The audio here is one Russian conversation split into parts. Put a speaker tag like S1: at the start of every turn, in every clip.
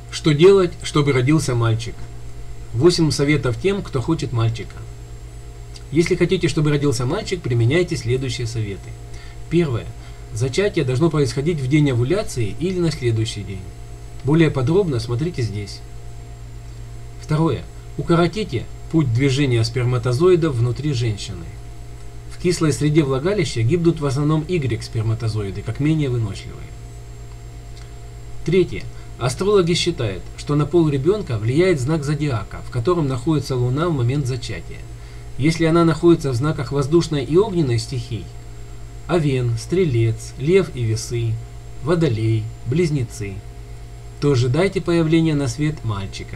S1: Что делать, чтобы родился мальчик? 8 советов тем, кто хочет мальчика. Если хотите, чтобы родился мальчик, применяйте следующие советы. Первое. Зачатие должно происходить в день овуляции или на следующий день. Более подробно смотрите здесь. Второе. Укоротите путь движения сперматозоидов внутри женщины. В кислой среде влагалища гибнут в основном Y-сперматозоиды, как менее выносливые. Третье. Астрологи считают, что на пол ребенка влияет знак зодиака, в котором находится Луна в момент зачатия. Если она находится в знаках воздушной и огненной стихий – Овен, Стрелец, Лев и Весы, Водолей, Близнецы – то ожидайте появления на свет мальчика.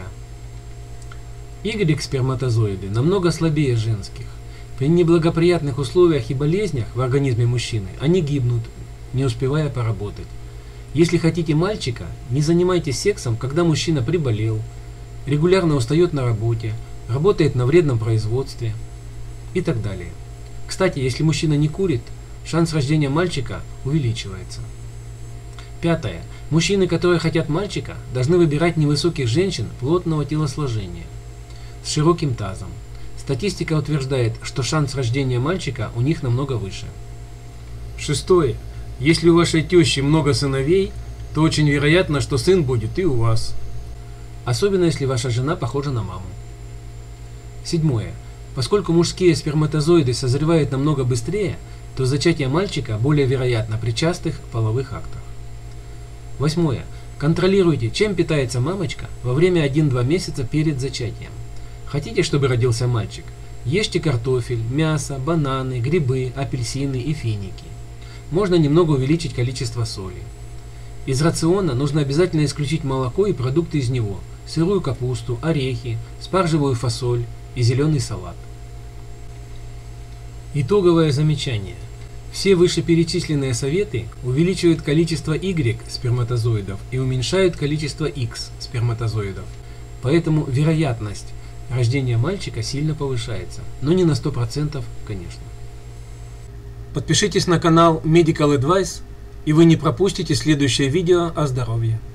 S1: Y-сперматозоиды намного слабее женских. При неблагоприятных условиях и болезнях в организме мужчины они гибнут, не успевая поработать. Если хотите мальчика, не занимайтесь сексом, когда мужчина приболел, регулярно устает на работе, работает на вредном производстве и так далее. Кстати, если мужчина не курит, шанс рождения мальчика увеличивается. Пятое. Мужчины, которые хотят мальчика, должны выбирать невысоких женщин плотного телосложения, с широким тазом. Статистика утверждает, что шанс рождения мальчика у них намного выше. Шестое. Если у вашей тещи много сыновей, то очень вероятно, что сын будет и у вас. Особенно, если ваша жена похожа на маму. Седьмое. Поскольку мужские сперматозоиды созревают намного быстрее, то зачатие мальчика более вероятно при частых половых актах. Восьмое. Контролируйте, чем питается мамочка во время 1-2 месяца перед зачатием. Хотите, чтобы родился мальчик? Ешьте картофель, мясо, бананы, грибы, апельсины и финики. Можно немного увеличить количество соли. Из рациона нужно обязательно исключить молоко и продукты из него, сырую капусту, орехи, спаржевую фасоль и зеленый салат. Итоговое замечание. Все вышеперечисленные советы увеличивают количество Y-сперматозоидов и уменьшают количество X-сперматозоидов. Поэтому вероятность рождения мальчика сильно повышается, но не на 100%, конечно. Подпишитесь на канал Medical Advice, и вы не пропустите следующее видео о здоровье.